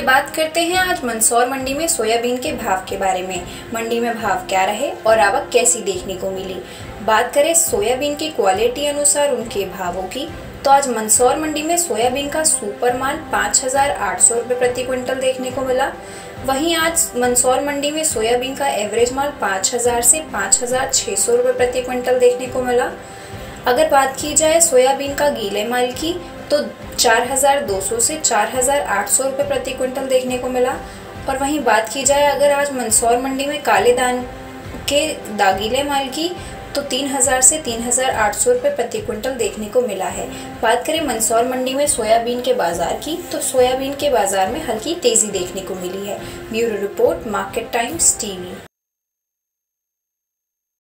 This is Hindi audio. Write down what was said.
बात करते हैं आज मंदसौर मंडी में सोयाबीन के भाव के बारे में। मंडी में भाव क्या रहे और आवक कैसी देखने को मिली। बात करें सोयाबीन की क्वालिटी अनुसार उनके भावों की, तो आज मंदसौर मंडी में सोयाबीन का सुपर माल 5,800 रुपये प्रति क्विंटल देखने को मिला। वहीं आज मंदसौर मंडी में सोयाबीन का एवरेज माल 5,000 से 5,600 रुपये प्रति क्विंटल देखने को मिला। अगर बात की जाए सोयाबीन का गीले माल की, तो 4,200 से 4,800 रुपये प्रति क्विंटल देखने को मिला। और वहीं बात की जाए अगर आज मंदसौर मंडी में काले दान के दागीले माल की, तो 3,000 से 3,800 रुपये प्रति क्विंटल देखने को मिला है। बात करें मंदसौर मंडी में सोयाबीन के बाज़ार की, तो सोयाबीन के बाज़ार में हल्की तेज़ी देखने को मिली है। Bureau report, market times TV.